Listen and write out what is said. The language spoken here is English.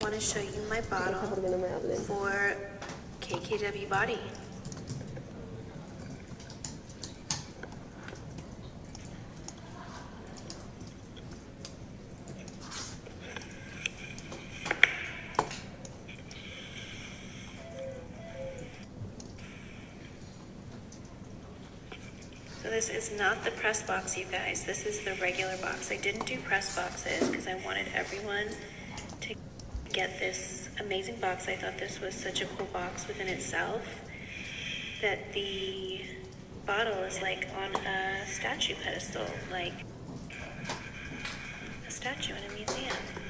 want to show you my bottle for KKW Body. So this is not the press box, you guys. This is the regular box. I didn't do press boxes because I wanted everyone to get this amazing box. I thought this was such a cool box within itself that the bottle is like on a statue pedestal, like a statue in a museum.